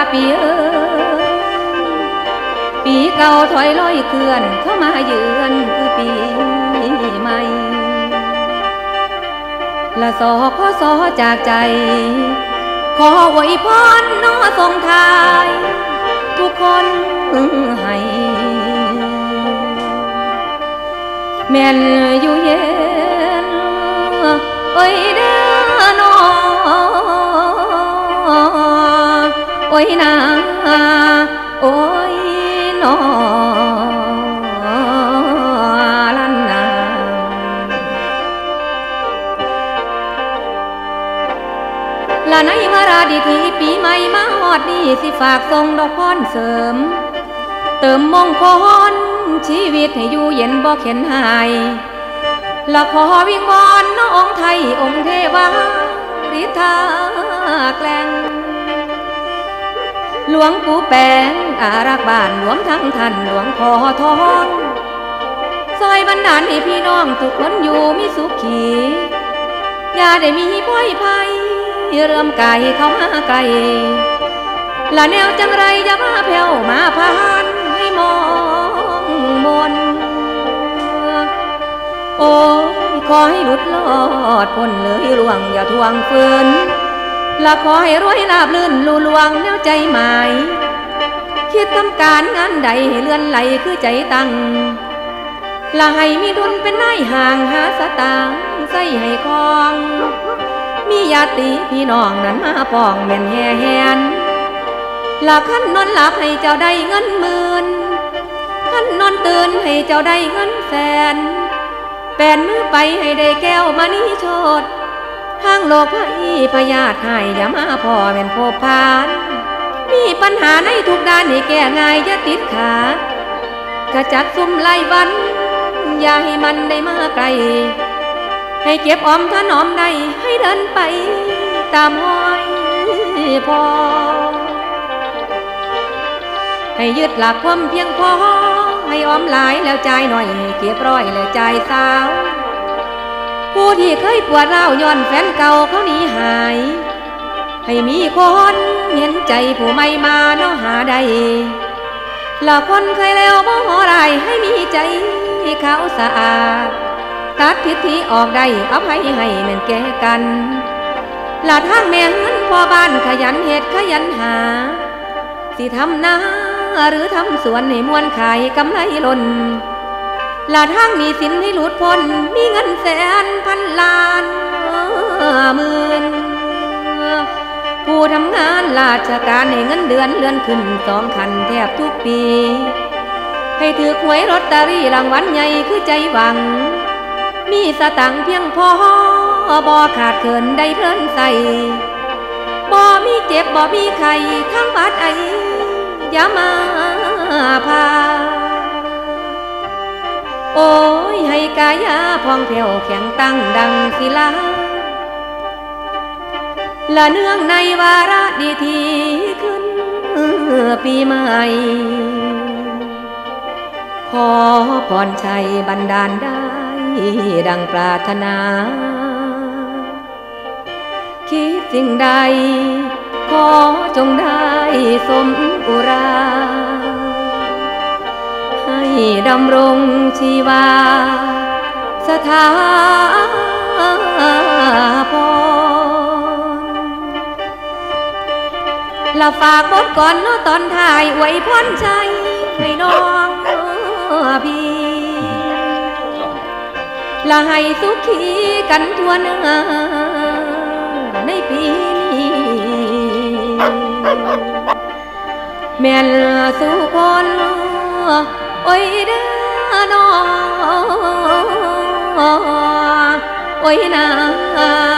ปีปีเก่าถอยลอยเคลื่อนเข้ามาเยือนคือปีใหม่ละสอขอสอจากใจขออวยพรน้อส่งทายทุกคนให้แม่นอยู่เย็นโอ้ยเด้อนอโอ้ยนาโอ้ยนอลันนาละในวาระดีที่ปีใหม่มาฮอดนี้สิฝากส่งดอกพรเสริมเติมมงคลชีวิตให้อยู่เย็นบ่เข็นหายละขอวิงวอนน้องไทยองค์เทวาฤทธาแกล้งหลวงปู่แปงอารักษ์บ้านหลวงทั้งท่านหลวงพ่อทองซอยบรรดาลให้พี่น้องทุกคนอยู่มีสุขขีอย่าได้มีพ้อยภัยเริ่มไกลเข้ามาไกลละแนวจังไรอย่ามาแผ่วมาผ่านให้มองมนโอ้ยขอให้หลุดลอดพ้นเลยล่วงอย่าทวงฝืนละขอให้รวยลาบลื่นลู่ลวงแนวใจหมายคิดทำการงานใดให้เลื่อนไหลคือใจตั้งละให้มีดุลเป็นนายห่างหาสตางค์ใส่ให้คลองมีญาติพี่น้องนั้นมาปองแม่นแห่แหนละขั้นนอนหลับให้เจ้าได้เงินหมื่นขั้นนอนตื่นให้เจ้าได้เงินแสนแปนมือไปให้ได้แก้วมณีโชดทางโลกภัยพยาธิให้อย่ามาพ่อแม่นโพพานมีปัญหาในทุกด้านให้แก้ง่ายอย่าติดขาขจัดซุ่มไล่วันอย่าให้มันได้มาไกลให้เก็บออมถนอมได้ให้เดินไปตามห้อยพอให้ยึดหลักความเพียงพอให้ออมหลายแล้วใจหน่อยให้เก็บร้อยแล้วใจสาวผู้ที่เคยปวดร้าวย้อนแฟนเก่าเขาหนีหายให้มีคนเห็นใจผู้ไม่มาเนาะหาได้ละคนเคยแล้วบ่หอไรให้มีใจเขาสะอาดตัดทิฏฐิออกได้อภัยให้แม่นแก่กันละทางแม่เงินพ่อบ้านขยันเฮ็ดขยันหาสิทำนาหรือทำสวนให้มวนขายกำไรล้นละทางมีสินให้หลุดพ้นมีเงินแสนพันล้านหมื่นผู้ทำงานราชการให้เงินเดือนเลื่อนขึ้น2 ขั้นแทบทุกปีให้ถือหวยลอตเตอรี่รางวัลใหญ่คือใจหวังมีสตังค์เพียงพอบ่ขาดเขินได้เพลินใส่บ่มีเจ็บบ่มีไข้ทั้งบาดไออย่ามาพาโอ้ยให้กายาพองแผ่วแข็งตั้งดังศิลาละเนื่องในวาระดีที่ขึ้นปีใหม่ขอพรชัยบันดาลได้ดังปรารถนาคิดสิ่งใดขอจงได้สมอุราให้ดำรงชีวาสถาพรละฝากบทก่อนเนาะตอนท้ายอวยพรใจให้น้องพี่ละให้สุขีกันทั่วหน้าในปีนี้แม่นสุคนโอ้ยเด้อนอโอ้ยนา